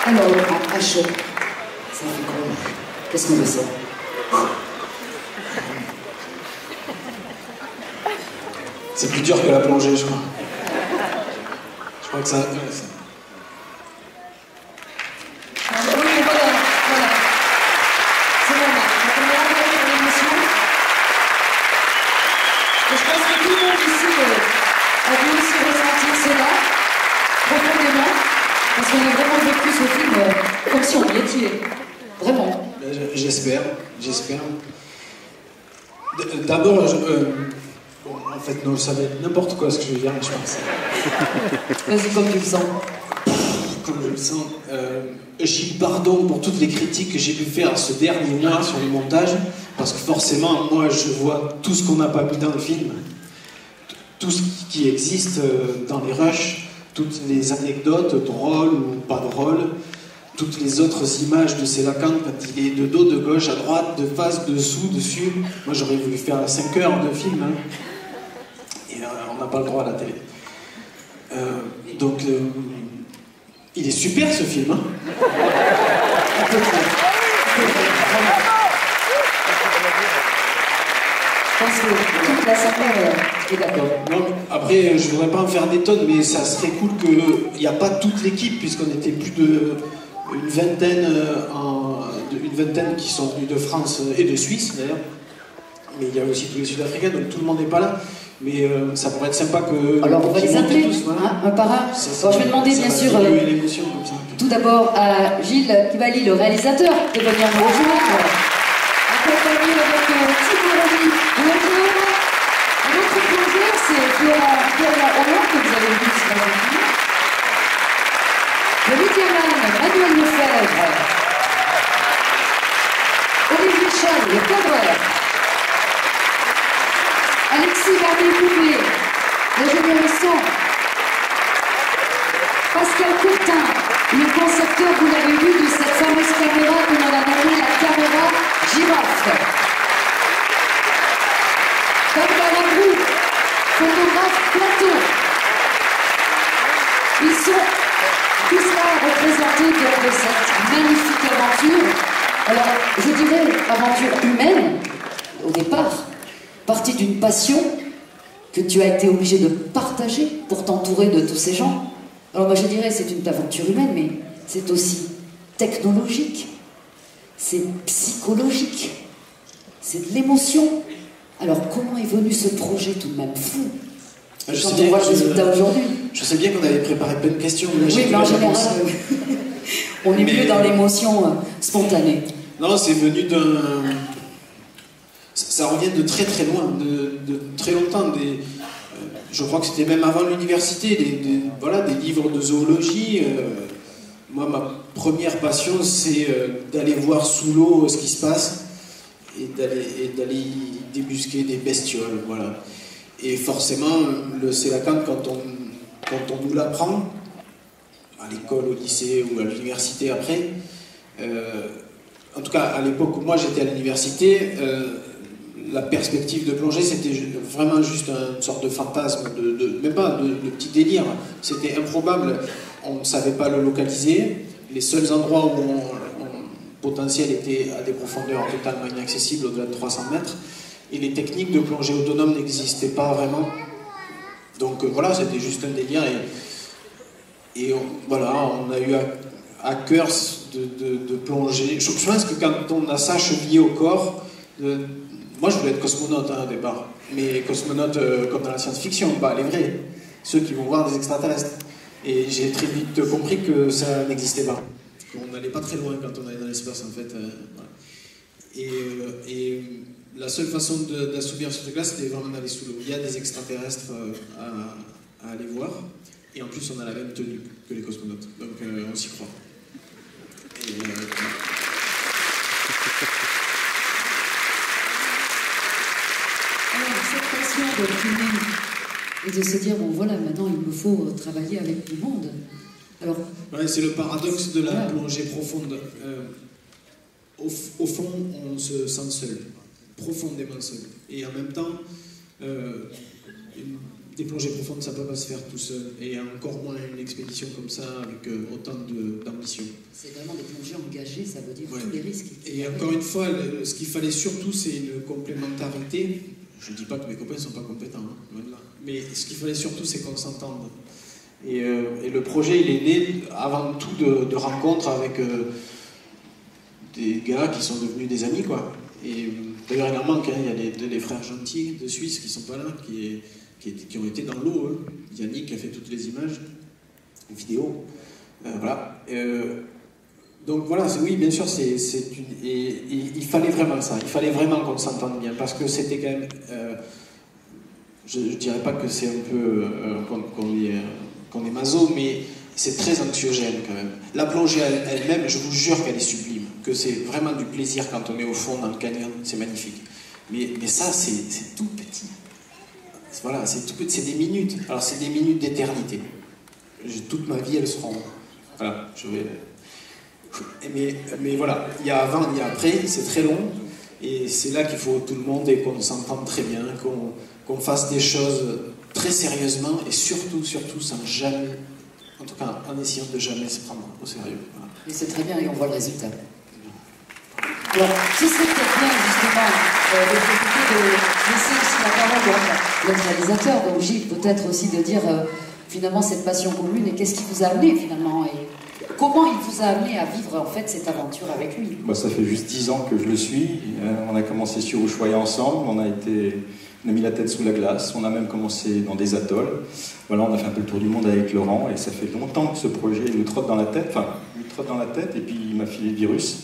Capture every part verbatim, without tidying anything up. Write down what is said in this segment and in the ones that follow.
Alors, à chaud, ça fait quoi? Qu'est-ce qu'on veut ça? C'est plus dur que la plongée, je crois. Je crois que ça... Oui, voilà, voilà. C'est normal. Donc, on est arrivé sur l'émotion. Et je pense que tout le monde ici euh, a dû aussi ressentir cela, profondément, parce qu'on a vraiment vécu ce film euh, comme si on y était. Vraiment. J'espère, j'espère. D'abord, je... Euh... Bon, en fait, non, ça va être n'importe quoi ce que je vais dire, je pense. Vas-y, comme tu le sens. Comme je le sens. Euh, Gilles, pardon pour toutes les critiques que j'ai pu faire ce dernier mois sur le montage, parce que forcément, moi, je vois tout ce qu'on n'a pas mis dans le film, tout ce qui existe dans les rushs, toutes les anecdotes, drôles ou pas drôles, toutes les autres images de Sélacant quand il est de dos, de gauche, à droite, de face, dessous, dessus. Moi, j'aurais voulu faire cinq heures de film, hein. Et euh, on n'a pas le droit à la télé. Euh, donc, euh, il est super ce film, hein. Je pense que toute la salle est d'accord. Non, après, je voudrais pas en faire des tonnes, mais ça serait cool qu'il n'y a pas toute l'équipe, puisqu'on était plus de une vingtaine, en, une vingtaine qui sont venus de France et de Suisse, d'ailleurs. Mais il y a aussi tous les Sud-Africains, donc tout le monde n'est pas là. Mais euh, ça pourrait être sympa que... Alors on va les appeler, tous, voilà. hein, un par un. Ça, ça, bon, je vais demander bien sûr euh, comme ça. tout d'abord à Gilles Kibali, le réalisateur, de venir nous rejoindre, accompagné avec euh, Thibaut Remy, l'auteur. Un autre plongeur, c'est Florent Hollande, que vous avez vu sur la vidéo. Le médiaman, Manuel Lefebvre. Olivier Chal, le cadreur. Alexis Barbier-Coupé, l'ingénieur son. Pascal Courtin, le concepteur, vous l'avez vu, de cette fameuse caméra que l'on a nommée la caméra girafe. Barbara Labrou, photographe plateau. Ils sont tous là représentés de cette magnifique aventure. Alors, je dirais aventure humaine, au départ, partie d'une passion que tu as été obligé de partager pour t'entourer de tous ces gens. Alors moi je dirais c'est une aventure humaine, mais c'est aussi technologique, c'est psychologique, c'est de l'émotion. Alors comment est venu ce projet tout de même fou? Je quand sais on bien, voit le je, résultat aujourd'hui. Je sais bien qu'on avait préparé plein de questions. Mais oui, mais en général, on est mais... mieux dans l'émotion euh, spontanée. Non, c'est venu d'un... Ça revient de très très loin, de, de très longtemps. Des, euh, je crois que c'était même avant l'université, des, des, voilà, des livres de zoologie. Euh, moi, ma première passion, c'est euh, d'aller voir sous l'eau ce qui se passe et d'aller débusquer des bestioles. Voilà. Et forcément, le sélacanthe, quand on, quand on nous l'apprend, à l'école, au lycée ou à l'université après, euh, en tout cas à l'époque où moi j'étais à l'université, euh, la perspective de plongée, c'était vraiment juste une sorte de fantasme, de, de, même pas de, de petit délire. C'était improbable. On ne savait pas le localiser. Les seuls endroits où mon potentiel était à des profondeurs totalement inaccessibles, au-delà de trois cents mètres. Et les techniques de plongée autonome n'existaient pas vraiment. Donc euh, voilà, c'était juste un délire. Et, et on, voilà, on a eu à, à cœur de, de, de plonger. Je, je pense que quand on a ça chevillé au corps, de, moi, je voulais être cosmonaute hein, au départ, mais cosmonaute euh, comme dans la science-fiction, pas les vrais, ceux qui vont voir des extraterrestres. Et j'ai très vite compris que ça n'existait pas. On n'allait pas très loin quand on allait dans l'espace, en fait. Euh, voilà. Et, euh, et la seule façon d'assouvir ce truc-là, c'était vraiment d'aller sous l'eau. Il y a des extraterrestres euh, à, à aller voir, et en plus, on a la même tenue que les cosmonautes. Donc, euh, on s'y croit. Et, euh, Alors, cette passion de filmer et de se dire, bon voilà, maintenant il me faut travailler avec du monde. Alors, ouais, c'est le paradoxe de la voilà. plongée profonde. Euh, au, au fond, on se sent seul, profondément seul. Et en même temps, euh, une, des plongées profondes, ça ne peut pas se faire tout seul. Et encore moins une expédition comme ça, avec euh, autant d'ambition. C'est vraiment des plongées engagées, ça veut dire ouais. tous les risques. Et encore une fois, le, ce qu'il fallait surtout, c'est une complémentarité. Je ne dis pas que mes copains ne sont pas compétents, hein, loin de là. Mais ce qu'il fallait surtout, c'est qu'on s'entende. Et, euh, et le projet, il est né avant tout de, de rencontres avec euh, des gars qui sont devenus des amis, quoi. Et d'ailleurs, il en manque, hein, il y a les, les frères gentils de Suisse qui ne sont pas là, qui, qui, qui ont été dans l'eau. Hein. Yannick qui a fait toutes les images, les vidéos. Euh, voilà. Euh, donc voilà, oui, bien sûr, c'est une. Et, et il fallait vraiment ça, il fallait vraiment qu'on s'entende bien, parce que c'était quand même. Euh, je ne dirais pas que c'est un peu. Euh, qu'on qu'on est, qu'on est maso, mais c'est très anxiogène quand même. La plongée elle-même, je vous jure qu'elle est sublime, que c'est vraiment du plaisir quand on est au fond dans le canyon, c'est magnifique. Mais, mais ça, c'est tout petit. Voilà, c'est tout petit, c'est des minutes. Alors c'est des minutes d'éternité. Toute ma vie, elles seront. Voilà, je vais. Mais, mais voilà, il y a avant, il y a après, c'est très long. Et c'est là qu'il faut tout le monde et qu'on s'entende très bien, qu'on qu'on fasse des choses très sérieusement et surtout, surtout, sans jamais, en tout cas en essayant de jamais se prendre au sérieux. Voilà. Et c'est très bien et on voit le résultat. Alors, ce serait peut-être bien justement euh, de profiter de laisser aussi la parole à notre réalisateur, donc Gilles, peut-être aussi de dire euh, finalement cette passion commune et qu'est-ce qui vous a amené finalement et comment il vous a amené à vivre en fait cette aventure avec lui. Bah, ça fait juste dix ans que je le suis. Euh, on a commencé sur Ushuaïa ensemble, on a été... On a mis la tête sous la glace, on a même commencé dans des atolls. Voilà, on a fait un peu le tour du monde avec Laurent, et ça fait longtemps que ce projet nous trotte dans la tête, enfin, il trotte dans la tête, et puis il m'a filé le virus.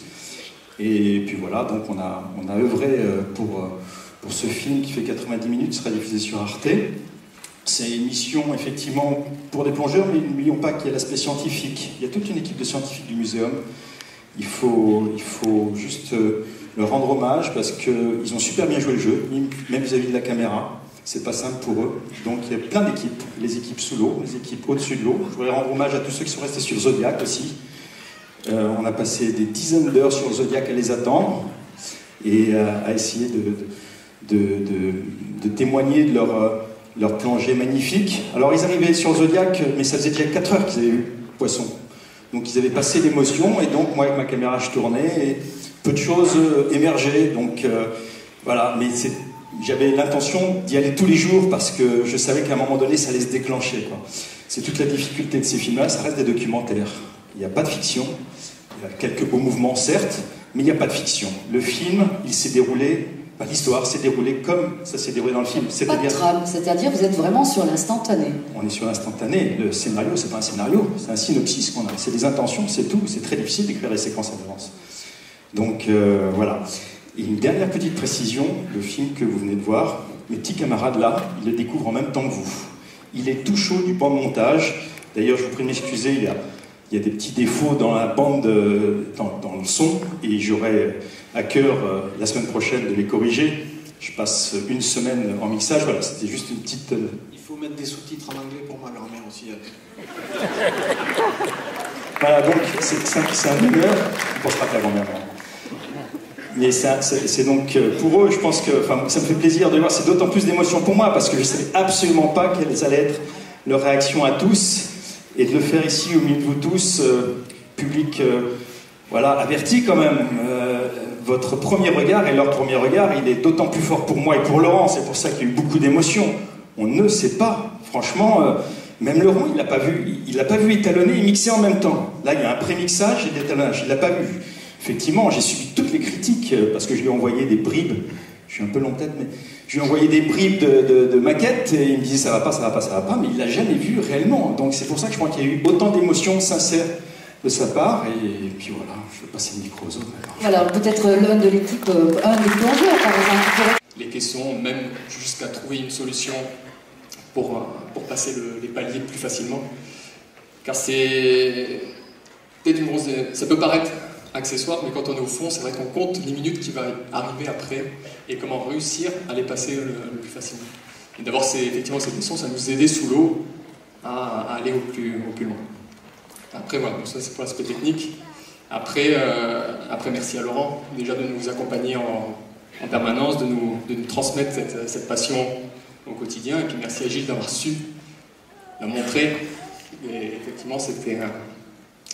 Et puis voilà, donc on a, on a œuvré pour, pour ce film qui fait quatre-vingt-dix minutes, sera diffusé sur Arte. C'est une mission, effectivement, pour des plongeurs, mais n'oublions pas qu'il y a l'aspect scientifique. Il y a toute une équipe de scientifiques du muséum. Il faut, il faut juste... leur rendre hommage parce qu'ils ont super bien joué le jeu, même vis-à-vis de la caméra. C'est pas simple pour eux. Donc il y a plein d'équipes, les équipes sous l'eau, les équipes au-dessus de l'eau. Je voudrais rendre hommage à tous ceux qui sont restés sur Zodiac aussi. Euh, on a passé des dizaines d'heures sur Zodiac à les attendre et à, à essayer de, de, de, de, de témoigner de leur, euh, leur plongée magnifique. Alors ils arrivaient sur Zodiac, mais ça faisait déjà quatre heures qu'ils avaient vu le poisson. Donc ils avaient passé l'émotion et donc moi avec ma caméra je tournais et peu de choses euh, émergeaient, donc euh, voilà, mais j'avais l'intention d'y aller tous les jours parce que je savais qu'à un moment donné ça allait se déclencher. C'est toute la difficulté de ces films-là, ça reste des documentaires. Il n'y a pas de fiction, il y a quelques beaux mouvements certes, mais il n'y a pas de fiction. Le film, il s'est déroulé, bah, l'histoire s'est déroulée comme ça s'est déroulé dans le film. Pas de trame, c'est-à-dire vous êtes vraiment sur l'instantané. On est sur l'instantané, le scénario c'est pas un scénario, c'est un synopsis qu'on a, c'est des intentions, c'est tout, c'est très difficile d'écrire les séquences à l'avance. Donc euh, voilà. Et une dernière petite précision, le film que vous venez de voir, mes petits camarades là, ils le découvrent en même temps que vous. Il est tout chaud du pan de montage. D'ailleurs, je vous prie de m'excuser, il y a, il y a des petits défauts dans la bande, dans, dans le son, et j'aurai à cœur euh, la semaine prochaine de les corriger. Je passe une semaine en mixage, voilà, c'était juste une petite... Euh... Il faut mettre des sous-titres en anglais pour ma grand-mère aussi. Voilà, donc c'est un honneur, on pensera à ta grand-mère. Mais c'est donc pour eux, je pense que enfin, ça me fait plaisir de voir, c'est d'autant plus d'émotion pour moi parce que je ne savais absolument pas quelles allaient être leurs réactions à tous et de le faire ici au milieu de vous tous, euh, public euh, voilà, averti quand même. Euh, votre premier regard et leur premier regard, il est d'autant plus fort pour moi et pour Laurent, c'est pour ça qu'il y a eu beaucoup d'émotions. On ne sait pas, franchement, euh, même Laurent, il ne l'a pas vu, il l'a pas vu étalonner et mixer en même temps. Là, il y a un pré-mixage et l'étalonnage, il ne l'a pas vu. Effectivement, j'ai subi toutes les critiques parce que je lui ai envoyé des bribes. Je suis un peu long tête, mais je lui ai envoyé des bribes de, de, de maquettes et il me disait ça va pas, ça va pas, ça va pas, mais il l'a jamais vu réellement. Donc c'est pour ça que je crois qu'il y a eu autant d'émotions sincères de sa part. Et, et puis voilà, je vais passer le micro aux autres. Alors peut-être l'un de l'équipe, euh, un des plongeurs par exemple. Les questions, même jusqu'à trouver une solution pour, pour passer le, les paliers plus facilement. Car c'est peut-être une grosse... Ça peut paraître accessoire, mais quand on est au fond, c'est vrai qu'on compte les minutes qui vont arriver après et comment réussir à les passer le, le plus facilement. Et d'abord, c'est effectivement cette question, ça nous aidait sous l'eau à, à aller au plus, au plus loin. Après, voilà, donc ça c'est pour l'aspect technique. Après, euh, après, merci à Laurent, déjà de nous accompagner en, en permanence, de nous, de nous transmettre cette, cette passion au quotidien. Et puis merci à Gilles d'avoir su la montrer. Et effectivement, c'était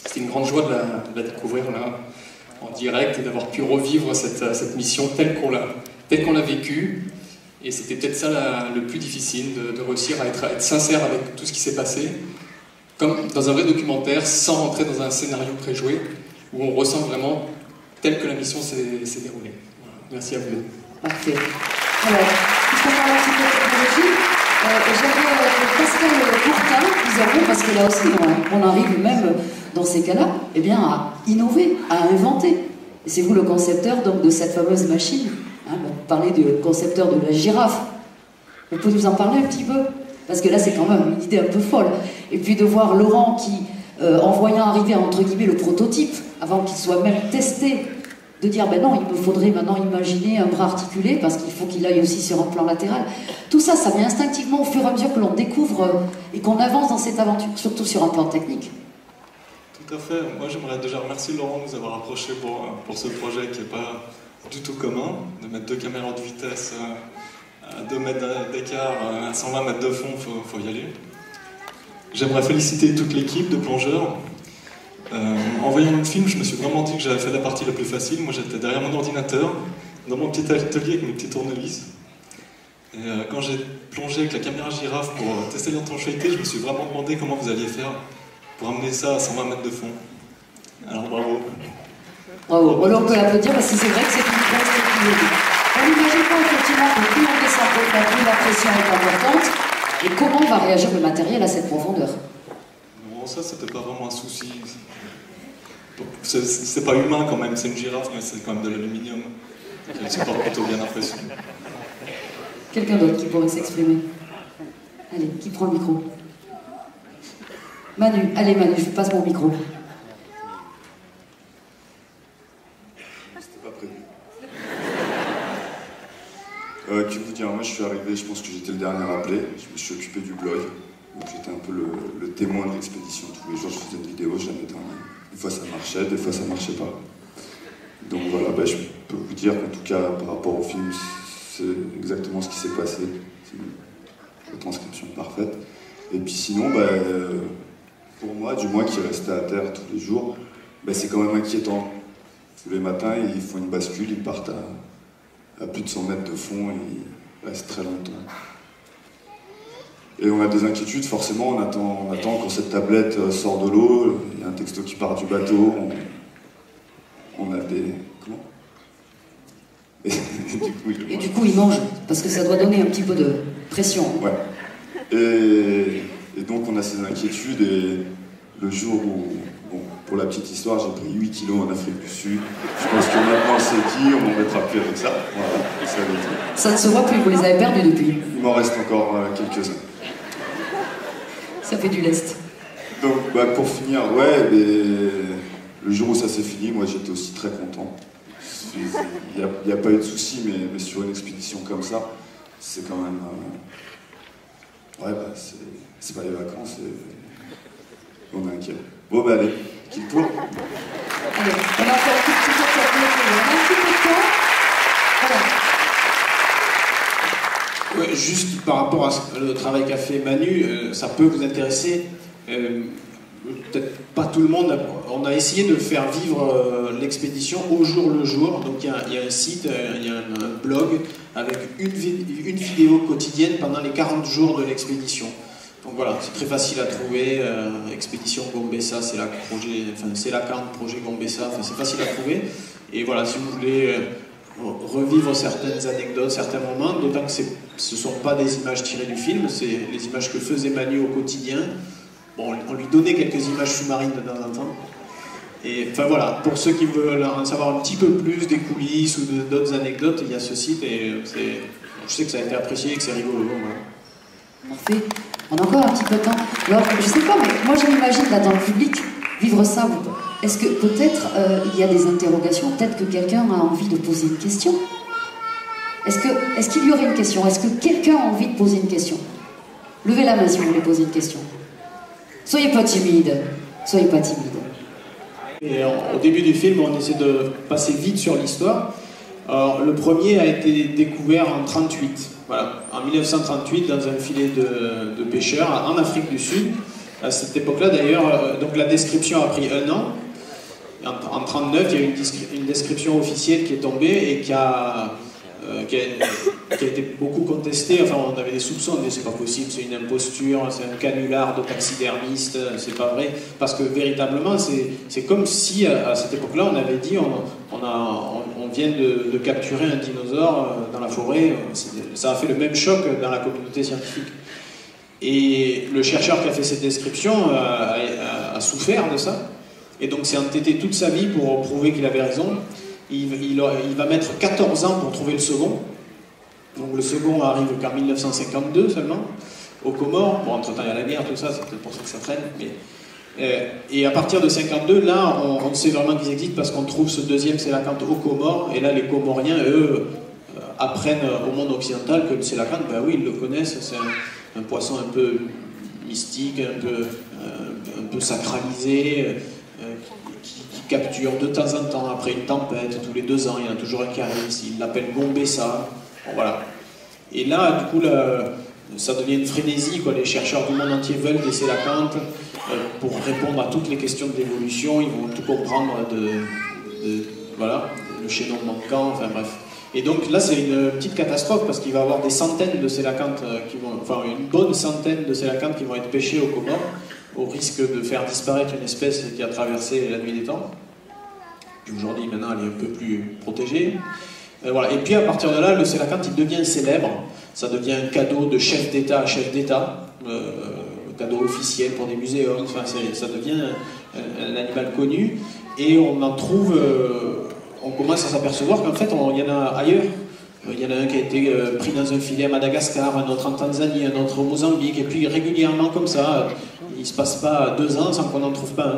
c'était une grande joie de la, de la découvrir là, en direct et d'avoir pu revivre cette, cette mission telle qu'on l'a telle qu'on l'a vécue. Et c'était peut-être ça la, le plus difficile, de, de réussir à être, à être sincère avec tout ce qui s'est passé, comme dans un vrai documentaire, sans rentrer dans un scénario préjoué, où on ressent vraiment tel que la mission s'est déroulée. Voilà. Merci à vous. Parfait. Alors, puisqu'on parle un petit peu de technologie, euh, j'avais euh, Pascal Courtin, disons, parce que là aussi, on, on arrive même dans ces cas-là, eh bien, à innover, à inventer. Et c'est vous le concepteur donc, de cette fameuse machine. Hein, vous parlez du concepteur de la girafe. Vous pouvez nous en parler un petit peu? Parce que là, c'est quand même une idée un peu folle. Et puis de voir Laurent qui, euh, en voyant arriver, entre guillemets, le prototype, avant qu'il soit même testé, de dire, ben non, il me faudrait maintenant imaginer un bras articulé, parce qu'il faut qu'il aille aussi sur un plan latéral. Tout ça, ça vient instinctivement au fur et à mesure que l'on découvre euh, et qu'on avance dans cette aventure, surtout sur un plan technique. Tout à fait. Moi, j'aimerais déjà remercier Laurent de nous avoir approchés pour, pour ce projet qui n'est pas du tout commun, de mettre deux caméras de vitesse à deux mètres d'écart, à cent vingt mètres de fond, il faut, faut y aller. J'aimerais féliciter toute l'équipe de plongeurs. Euh, en voyant le film, je me suis vraiment dit que j'avais fait la partie la plus facile. Moi, j'étais derrière mon ordinateur, dans mon petit atelier avec mes petits tournevis. Et euh, quand j'ai plongé avec la caméra girafe pour euh, tester l'étanchéité, je me suis vraiment demandé comment vous alliez faire pour amener ça à cent vingt mètres de fond. Alors, bravo. Bravo. Alors on peut l'applaudir parce que c'est vrai que c'est une grosse technologie. On n'imagine pas effectivement que plus on descend, plus la pression est importante. Et comment va réagir le matériel à cette profondeur? Non, ça c'était pas vraiment un souci. C'est pas humain quand même, c'est une girafe, mais c'est quand même de l'aluminium. Elle supporte plutôt bien la pression. Quelqu'un d'autre qui pourrait s'exprimer? Allez, qui prend le micro? Manu, allez Manu, je vous passe mon micro. Euh, que vous dire, moi je suis arrivé, je pense que j'étais le dernier appelé, je me suis occupé du blog, donc j'étais un peu le, le témoin de l'expédition. Tous les jours je faisais une vidéo, je la mettais en ligne. Des fois ça marchait, des fois ça marchait pas. Donc voilà, bah, je peux vous dire qu'en tout cas par rapport au film, c'est exactement ce qui s'est passé. C'est une retranscription parfaite. Et puis sinon, bah, pour moi, du moins qui restait à terre tous les jours, bah, c'est quand même inquiétant. Tous les matins, ils font une bascule, ils partent à à plus de cent mètres de fond et il reste très longtemps. Et on a des inquiétudes, forcément, on attend, on attend quand cette tablette sort de l'eau, il y a un texto qui part du bateau, on, on a des... Comment et, du coup, il et du coup, il mange, parce que ça doit donner un petit peu de pression. Ouais. Et, et donc on a ces inquiétudes, et le jour où... Bon, pour la petite histoire, j'ai pris huit kilos en Afrique du Sud. Je pense que maintenant c'est dit, on m'en mettra plus avec ça. Voilà, ça, ça ne se voit plus, vous les avez perdus depuis. Il m'en reste encore euh, quelques-uns. Ça fait du lest. Donc, bah, pour finir, ouais, mais, le jour où ça s'est fini, moi j'étais aussi très content. Il n'y a, a pas eu de souci, mais, mais sur une expédition comme ça, c'est quand même... Euh... Ouais, bah, c'est pas les vacances, et... on est inquiet. Bon, bah allez, qui le tour? Allez, on a encore un tout petit peu de temps. On a un petit peu de temps. Voilà. Ouais, juste par rapport au travail qu'a fait Manu, euh, ça peut vous intéresser. Euh, Peut-être pas tout le monde. On a essayé de faire vivre euh, l'expédition au jour le jour. Donc il y, y a un site, euh, il y a un, un blog avec une, vi une vidéo quotidienne pendant les quarante jours de l'expédition. Donc voilà, c'est très facile à trouver. Euh, Expédition Gombessa, c'est la projet, enfin c'est la carte projet Gombessa. Enfin, c'est facile à trouver. Et voilà, si vous voulez euh, revivre certaines anecdotes, certains moments, d'autant que ce ne sont pas des images tirées du film, c'est les images que faisait Manu au quotidien. Bon, on lui donnait quelques images sous-marines de temps en temps. Et enfin voilà, pour ceux qui veulent en savoir un petit peu plus des coulisses ou d'autres anecdotes, il y a ce site et je sais que ça a été apprécié et que c'est rigolo. Voilà. Parfait. On a encore un petit peu de temps. Alors, je sais pas, mais moi je m'imagine là dans le public vivre ça. Est-ce que peut-être euh, il y a des interrogations? Peut-être que quelqu'un a envie de poser une question? Est-ce que, est-ce qu'il y aurait une question? Est-ce que quelqu'un a envie de poser une question? Levez la main si vous voulez poser une question. Soyez pas timide. Soyez pas timide. Et en, au début du film, on essaie de passer vite sur l'histoire. Alors, le premier a été découvert en trente-huit. Voilà, en mille neuf cent trente-huit, dans un filet de, de pêcheurs en Afrique du Sud. À cette époque-là, d'ailleurs, euh, donc la description a pris un an. En, en trente-neuf, il y a eu une, une description officielle qui est tombée et qui a, euh, qui a, qui a été beaucoup contestée. Enfin, on avait des soupçons, mais c'est pas possible, c'est une imposture, c'est un canular de taxidermiste, c'est pas vrai. Parce que véritablement, c'est comme si à, à cette époque-là, on avait dit on, on, a, on, on vient de, de capturer un dinosaure dans la forêt. Ça a fait le même choc dans la communauté scientifique. Et le chercheur qui a fait cette description a, a, a souffert de ça. Et donc s'est entêté toute sa vie pour prouver qu'il avait raison. Il, il, il va mettre quatorze ans pour trouver le second. Donc le second arrive qu'en mille neuf cent cinquante-deux seulement, aux Comores. Bon, entre-temps, il y a la guerre, tout ça, c'est peut-être pour ça que ça traîne. Mais, euh, et à partir de cinquante-deux, là, on, on sait vraiment qu'ils existent parce qu'on trouve ce deuxième sélacanthe aux Comores. Et là, les Comoriens, eux, euh, apprennent au monde occidental que le sélacanthe, ben oui, ils le connaissent. C'est un, un poisson un peu mystique, un peu, euh, un peu sacralisé, euh, qui, qui capture de temps en temps, après une tempête, tous les deux ans, il y en a toujours un qui arrive, il l'appelle Gombessa. Bon, voilà. Et là, du coup, là, ça devient une frénésie, quoi. Les chercheurs du monde entier veulent des sélacanthes euh, pour répondre à toutes les questions de l'évolution, ils vont tout comprendre de, de voilà, le chaînon manquant, enfin bref. Et donc là, c'est une petite catastrophe parce qu'il va y avoir des centaines de sélacanthes, qui vont, enfin une bonne centaine de sélacanthes qui vont être pêchés aux Comores, au risque de faire disparaître une espèce qui a traversé la nuit des temps. Aujourd'hui, maintenant, elle est un peu plus protégée. Euh, voilà. Et puis, à partir de là, le sélacanthe, il devient célèbre. Ça devient un cadeau de chef d'État à chef d'État, euh, un cadeau officiel pour des muséums. Enfin, ça devient un, un animal connu. Et on en trouve... Euh, on commence à s'apercevoir qu'en fait, il y en a ailleurs. Il y en a un qui a été euh, pris dans un filet à Madagascar, un autre en Tanzanie, un autre au Mozambique, et puis régulièrement comme ça, il ne se passe pas deux ans sans qu'on n'en trouve pas un.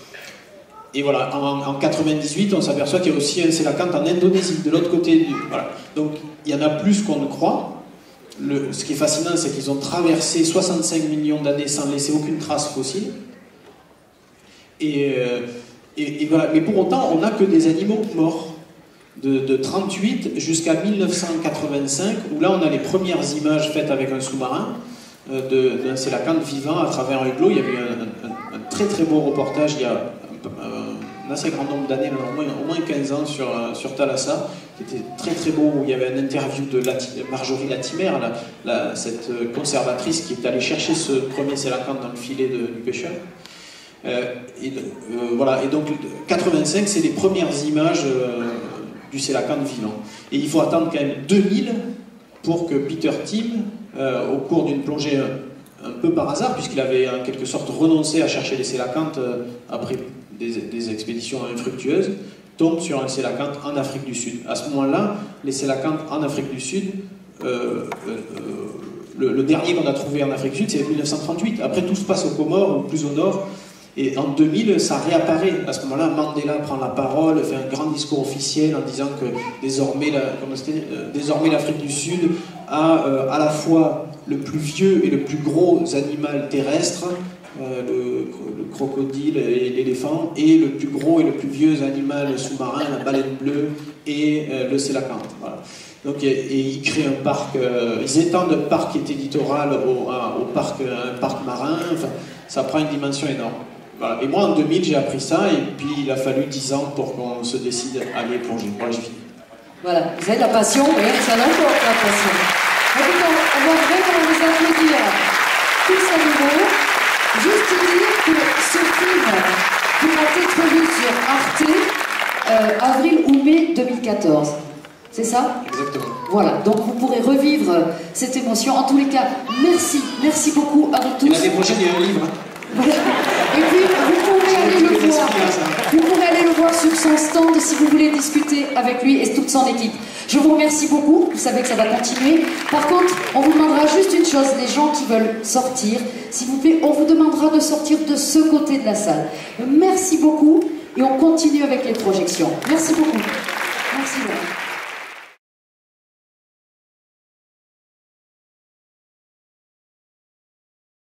Et voilà, en, en quatre-vingt-dix-huit, on s'aperçoit qu'il y a aussi un sélacanthe en Indonésie, de l'autre côté du... Voilà. Donc, il y en a plus qu'on ne croit. Le, ce qui est fascinant, c'est qu'ils ont traversé soixante-cinq millions d'années sans laisser aucune trace fossile. Et, euh, et, et voilà. Mais pour autant, on n'a que des animaux morts. De, de trente-huit jusqu'à mille neuf cent quatre-vingt-cinq, où là on a les premières images faites avec un sous-marin euh, d'un sélacanthe vivant à travers un hublot. Il y avait un, un, un très très beau reportage il y a un, un assez grand nombre d'années, au moins, au moins quinze ans, sur, sur Thalassa, qui était très très beau, où il y avait une interview de Lati, Marjorie Latimer, la, la, cette conservatrice qui est allée chercher ce premier sélacanthe dans le filet de, du pêcheur. Euh, et, euh, voilà. Et donc quatre-vingt-cinq, c'est les premières images euh, du sélacanthe vivant. Et il faut attendre quand même deux mille pour que Peter Timm, euh, au cours d'une plongée un, un peu par hasard, puisqu'il avait en quelque sorte renoncé à chercher les sélacanthes euh, après des, des expéditions infructueuses, tombe sur un sélacanthe en Afrique du Sud. À ce moment-là, les sélacanthes en Afrique du Sud, euh, euh, le, le dernier qu'on a trouvé en Afrique du Sud, c'est mille neuf cent trente-huit. Après, tout se passe aux Comores, ou plus au nord. Et en deux mille, ça réapparaît. À ce moment-là, Mandela prend la parole, fait un grand discours officiel en disant que désormais, la, comment euh, désormais l'Afrique du Sud a euh, à la fois le plus vieux et le plus gros animal terrestre, euh, le, le crocodile et l'éléphant, et le plus gros et le plus vieux animal sous-marin, la baleine bleue et euh, le sélacanthe. Voilà. Donc, et, et ils créent un parc, euh, ils étendent un parc qui était littoral au, à, au parc, un parc marin. Enfin, ça prend une dimension énorme. Voilà. Et moi, en deux mille, j'ai appris ça, et puis il a fallu dix ans pour qu'on se décide à aller plonger. Voilà, j'ai fini. Voilà, vous avez la passion, oui, ça n'a pas la passion. En tout cas, on va vraiment vous applaudir tous à nouveau. Juste dire que ce film pourra être vu sur Arte euh, avril ou mai deux mille quatorze. C'est ça? Exactement. Voilà, donc vous pourrez revivre cette émotion. En tous les cas, merci, merci beaucoup à vous tous. Et l'année prochaine, il y a un livre. Voilà. Et puis, vous pourrez aller le voir. Vous pourrez aller le voir sur son stand si vous voulez discuter avec lui et toute son équipe. Je vous remercie beaucoup. Vous savez que ça va continuer. Par contre, on vous demandera juste une chose. Les gens qui veulent sortir, s'il vous plaît, on vous demandera de sortir de ce côté de la salle. Merci beaucoup et on continue avec les projections. Merci beaucoup. Merci. Laurent.